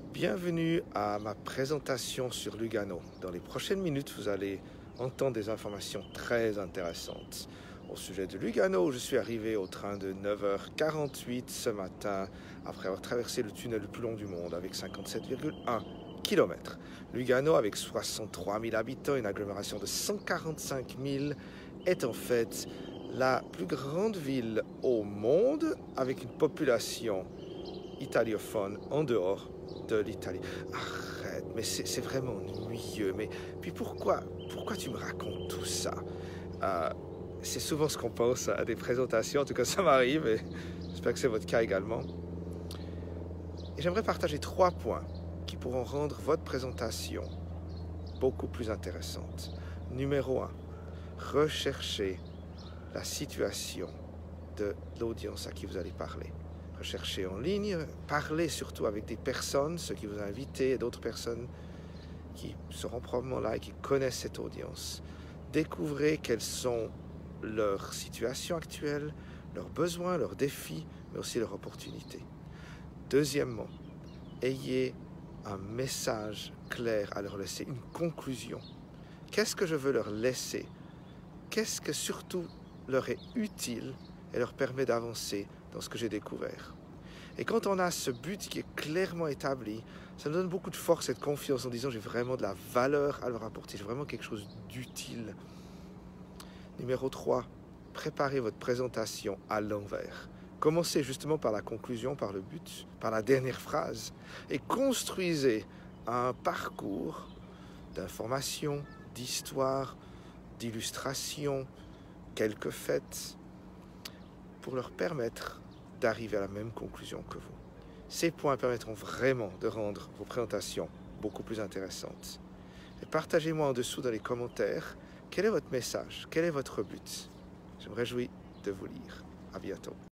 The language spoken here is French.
Bienvenue à ma présentation sur Lugano. Dans les prochaines minutes, vous allez entendre des informations très intéressantes. Au sujet de Lugano, je suis arrivé au train de 9h48 ce matin, après avoir traversé le tunnel le plus long du monde avec 57,1 km. Lugano, avec 63 000 habitants, une agglomération de 145 000, est en fait la plus grande ville au monde avec une population italiophone en dehors de l'Italie. Arrête, mais c'est vraiment ennuyeux. Mais puis pourquoi tu me racontes tout ça? C'est souvent ce qu'on pense à des présentations, en tout cas ça m'arrive et j'espère que c'est votre cas également. Et j'aimerais partager 3 points qui pourront rendre votre présentation beaucoup plus intéressante. Numéro 1, recherchez la situation de l'audience à qui vous allez parler. Recherchez en ligne, parlez surtout avec des personnes, ceux qui vous ont invité et d'autres personnes qui seront probablement là et qui connaissent cette audience. Découvrez quelles sont leurs situations actuelles, leurs besoins, leurs défis, mais aussi leurs opportunités. Deuxièmement, ayez un message clair à leur laisser, une conclusion. Qu'est-ce que je veux leur laisser? Qu'est-ce que surtout leur est utile et leur permet d'avancer dans ce que j'ai découvert? Et quand on a ce but qui est clairement établi, ça nous donne beaucoup de force et de confiance en disant j'ai vraiment de la valeur à leur apporter, j'ai vraiment quelque chose d'utile. Numéro 3, préparez votre présentation à l'envers. Commencez justement par la conclusion, par le but, par la dernière phrase et construisez un parcours d'information, d'histoire, d'illustration, quelques faits, pour leur permettre d'arriver à la même conclusion que vous. Ces points permettront vraiment de rendre vos présentations beaucoup plus intéressantes. Et partagez-moi en dessous dans les commentaires quel est votre message, quel est votre but. Je me réjouis de vous lire. À bientôt.